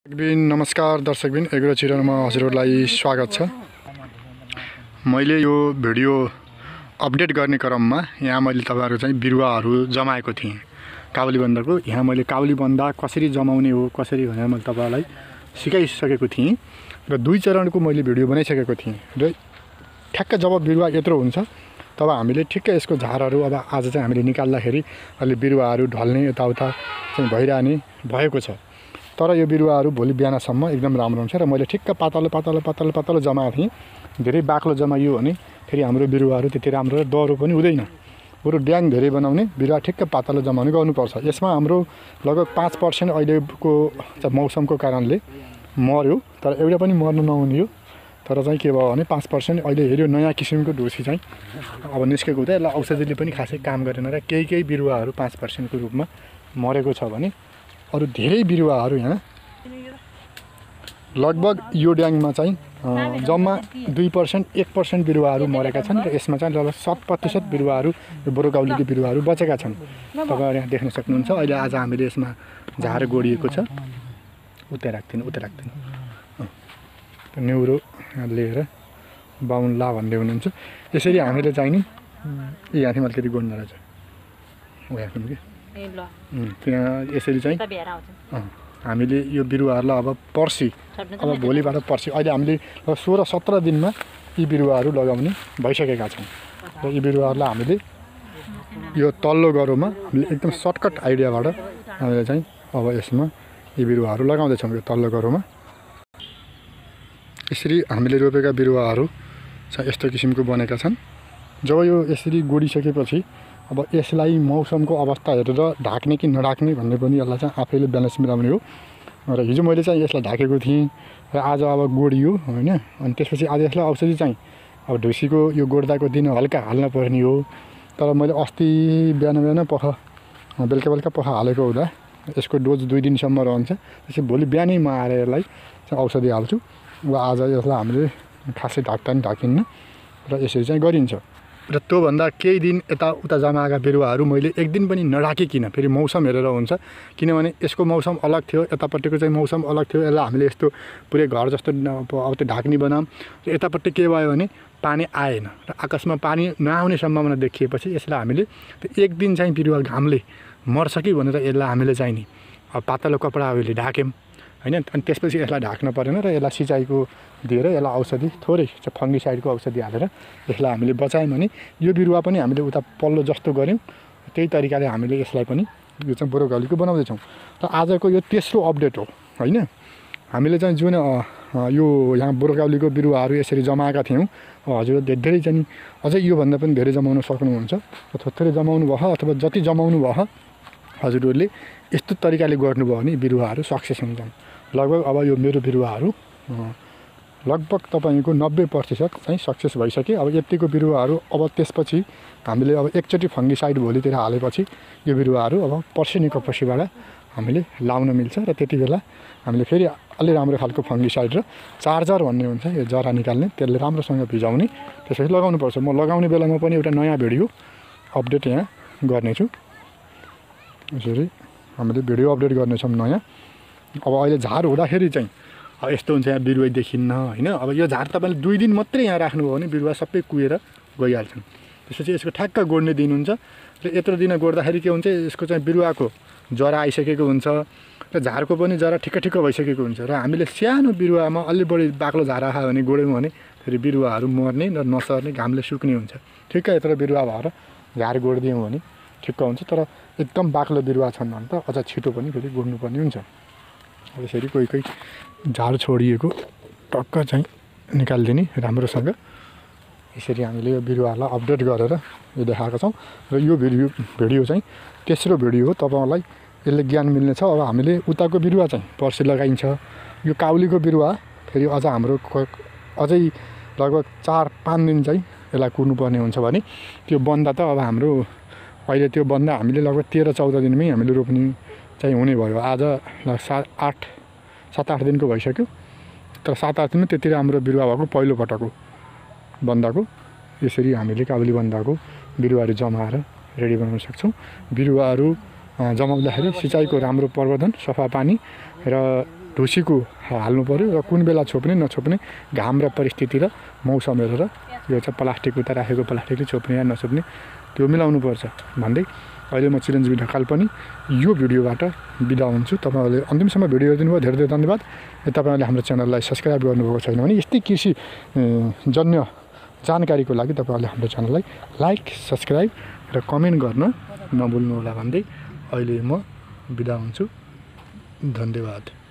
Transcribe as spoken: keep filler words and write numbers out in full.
बिन नमस्कार दर्शकबिन एग्रो चिरनमा हजुरहरूलाई स्वागत छ। मैले यो भिडियो अपडेट गर्ने क्रममा यहाँ मैले तपाईहरु चाहिँ बिरुवाहरू जमाएको थिएँ काउलीबन्दाको। यहाँ मैले काउलीबन्दा कसरी जमाउने हो कसरी भनेर मैले तपाईहरुलाई सिकाइसकेको थिएँ र दुई चरणको मैले भिडियो बनाइसकेको थिएँ र ठ्याक्क जब बिरुवा यत्रो हुन्छ तब हामीले ठिक्क यसको झारहरू अब आज चाहिँ हामीले निकाल्दाखेरि अलि बिरुवाहरू ढल्ने यताउता चाहिँ भइरहने भएको छ। तर यो बिरुवाहरू भोलि बिहानसम्म एकदम राम्रो हुन्छ र मैले ठिक्क पातलो पातलो पातलो पातलो जमाएको थिएँ। धेरै बाक्लो जमाइयो भने फेरि हाम्रो बिरुवाहरू त्यति राम्रो र दह्रो पनि हुँदैन। बरु ड्याङ धेरै बनाउने बिरुवा ठिक्क पातलो जमाउने गर्नुपर्छ। यसमा हाम्रो लगभग पाँच पर्सेन्ट अहिलेको मौसमको कारणले मर्यो, तर एउटा पनि मर्नु नहुने हो। तर चाहिँ के भयो भने पाँच पर्सेन्ट अहिले हेऱ्यो नयाँ किसिमको ढुसी चाहिँ अब निस्केको हुँदा यसलाई औषधिले पनि खासै काम गरेन र केही केही बिरुवाहरू पाँच पर्सेन्टको रूपमा मरेको छ भने अरु धेरै बिरुवाहरू यहाँ लगभग यो ड्याङमा चाहिँ जम्मा दुई पर्सेन्ट एक पर्सेन्ट बिरुवाहरू मरेका छन् र यसमा चाहिँ लगभग सात प्रतिशत बिरुवाहरू बोरोकाउलीको बिरुवाहरू बचेका छन्। तपाईहरु यहाँ देख्न सक्नुहुन्छ। अहिले आज हामीले यसमा झार गोडिएको छ। उतै राख्दिनु उतै राख्दिनु न्युरो लिएर बाहुन ला भन्दै हुनुहुन्छ। यसरी हामीले चाहिँ नि यहाँ थियौँ अलिकति गोड्न रहेछ उ यहाँ थियौँ कि त्यहाँ यसरी चाहिँ हामीले यो बिरुवाहरूलाई अब पर्सि अब भोलिबाट पर्सि अहिले हामीले सोह्र सत्र दिनमा यी बिरुवाहरू लगाउने भइसकेका छौँ र यी बिरुवाहरूलाई हामीले यो तल्लो गह्रोमा हामीले एकदम सर्टकट आइडियाबाट हामीले चाहिँ अब यसमा यी बिरुवाहरू लगाउँदैछौँ। यो तल्लो गह्रोमा यसरी हामीले रोपेका बिरुवाहरू चाहिँ यस्तो किसिमको बनेका छन्। जब यो यसरी गोडिसकेपछि अब यसलाई मौसमको अवस्था हेरेर ढाक्ने कि नढाक्ने भन्ने पनि यसलाई चाहिँ आफैले ब्यालेन्स मिलाउने हो। र हिजो मैले चाहिँ यसलाई ढाकेको थिएँ र आज अब गोडियो हैन। अनि त्यसपछि आज यसलाई औषधि चाहिँ अब ढुसीको यो गोड्दाको दिन हल्का हाल्न पर्ने हो। तर मैले अस्ति बिहान बिहान पख बेलुका बेलुका पख हालेको हुँदा यसको डोज दुई दिनसम्म रहन्छ। त्यसपछि भोलि बिहानै म आएर यसलाई चाहिँ औषधि हाल्छु। अब आज यसलाई हामीले खासै ढाक्दा नि ढाकिन्न र यसरी चाहिँ गरिन्छ। र त्योभन्दा केही दिन यताउता जमाएका बिरुवाहरू मैले एक दिन पनि नढाकिकन फेरि मौसम हेरेर हुन्छ। किनभने यसको मौसम अलग थियो, यतापट्टिको चाहिँ मौसम अलग थियो। यसलाई हामीले यस्तो पुरै घर जस्तो अब त्यो ढाक्ने बनाऊँ र यतापट्टि के भयो भने पानी आएन र आकाशमा पानी नआउने सम्भावना देखिएपछि यसलाई हामीले एक दिन चाहिँ बिरुवा घामले मर्छ कि भनेर यसलाई हामीले चाहिँ नि अब पातलो कपडाहरूले ढाक्यौँ हैन। अनि त्यसपछि यसलाई ढाक्न परेन र यसलाई सिँचाइको दिएर यसलाई औषधि थोरै फङ्गिसाइडको औषधि हालेर यसलाई हामीले बचायौँ भने यो बिरुवा पनि हामीले उता पल्लो जस्तो गऱ्यौँ। त्यही तरिकाले हामीले यसलाई पनि यो चाहिँ बोरोकाउलीको बनाउँदैछौँ। र आजको यो तेस्रो अपडेट हो हैन। हामीले चाहिँ जुन यो यहाँ बोरोकाउलीको बिरुवाहरू यसरी जमाएका थियौँ हजुर धेरै चाहिँ अझै योभन्दा पनि धेरै जमाउन सक्नुहुन्छ अथवा थोरै जमाउनु भयो अथवा जति जमाउनु भयो हजुरहरूले यस्तो तरिकाले गर्नुभयो भने बिरुवाहरू सक्सेस हुन्छन्। लगभग अब यो मेरो बिरुवाहरू लगभग तपाईँको नब्बे प्रतिशत चाहिँ सक्सेस भइसक्यो। अब यतिको बिरुवाहरू अब त्यसपछि हामीले अब एकचोटि फङ्गिसाइड भोलितिर हालेपछि यो बिरुवाहरू अब पर्सिनेको पछिबाट हामीले लाउन मिल्छ। र त्यति बेला हामीले फेरि अलि राम्रो खालको फङ्गिसाइड र चार्जर भन्ने हुन्छ यो जरा निकाल्ने त्यसले राम्रोसँग भिजाउने त्यसपछि लगाउनुपर्छ। म लगाउने बेलामा पनि एउटा नयाँ भिडियो अपडेट यहाँ गर्नेछु। यसरी हामीले भिडियो अपडेट गर्नेछौँ नयाँ। अब अहिले झार हुँदाखेरि चाहिँ अब यस्तो हुन्छ यहाँ बिरुवा देखिन्न हैन। अब यो झार तपाईँले दुई दिन मात्रै यहाँ राख्नुभयो भने बिरुवा सबै कुहेर गइहाल्छन्। त्यसपछि यसको ठ्याक्क गोड्ने दिन हुन्छ र यत्रो दिन गोड्दाखेरि के हुन्छ यसको चाहिँ बिरुवाको जरा आइसकेको हुन्छ र झारको पनि जरा ठिक्क ठिक्क भइसकेको हुन्छ। र हामीले सानो बिरुवामा अलि बढी बाक्लो झार आयो भने गोड्यौँ भने फेरि बिरुवाहरू मर्ने र नसर्ने घामले सुक्ने हुन्छ। ठिक्क यत्रो बिरुवा भएर झार गोडिदियौँ भने ठिक्क हुन्छ। तर एकदम बाक्लो बिरुवा छन् भने त अझ छिटो पनि फेरि गोड्नुपर्ने हुन्छ। यसरी कोही कोही झार छोडिएको टक्क चाहिँ निकालिदिने राम्रोसँग। यसरी हामीले यो बिरुवालाई अपडेट गरेर यो देखाएका छौँ। र यो भिडियो भिडियो चाहिँ तेस्रो भिडियो हो। तपाईँलाई यसले ज्ञान मिल्नेछ। अब हामीले उताको बिरुवा चाहिँ पर्सि लगाइन्छ। यो काउलीको बिरुवा फेरि अझ हाम्रो अझै लगभग चार पाँच दिन चाहिँ यसलाई कुर्नुपर्ने हुन्छ भने त्यो बन्दा त अब हाम्रो अहिले त्यो बन्दा हामीले लगभग तेह्र चौध दिनमै हामीले रोप्ने चाहिँ हुने भयो। आज सात आठ सात आठ दिनको भइसक्यो। तर सात आठ दिनमा त्यति राम्रो बिरुवा भएको पहिलो पटक हो बन्दाको। यसरी हामीले काबुली बन्दाको बिरुवाहरू जमाएर रेडी बनाउन सक्छौँ। बिरुवाहरू जमाउँदाखेरि सिँचाइको राम्रो प्रबन्धन, सफा पानी र ढुसीको हाल्नु पर्यो र कुन बेला छोप्ने नछोप्ने घाम र परिस्थिति र मौसम हेरेर यो चाहिँ प्लास्टिक उता राखेको प्लास्टिकले छोप्ने या नछोप्ने त्यो मिलाउनु पर्छ भन्दै अहिले म चिरञ्जीवी ढकाल पनि यो भिडियोबाट बिदा हुन्छु। तपाईँहरूले अन्तिमसम्म भिडियो हेरिदिनु भयो, धेरै धेरै धन्यवाद। तपाईँहरूले हाम्रो च्यानललाई सब्सक्राइब गर्नुभएको छैन भने यस्तै कृषि जन्य जानकारीको लागि तपाईँहरूले हाम्रो च्यानललाई लाइक सब्सक्राइब र कमेन्ट गर्न नभुल्नुहोला भन्दै अहिले म बिदा हुन्छु। धन्यवाद।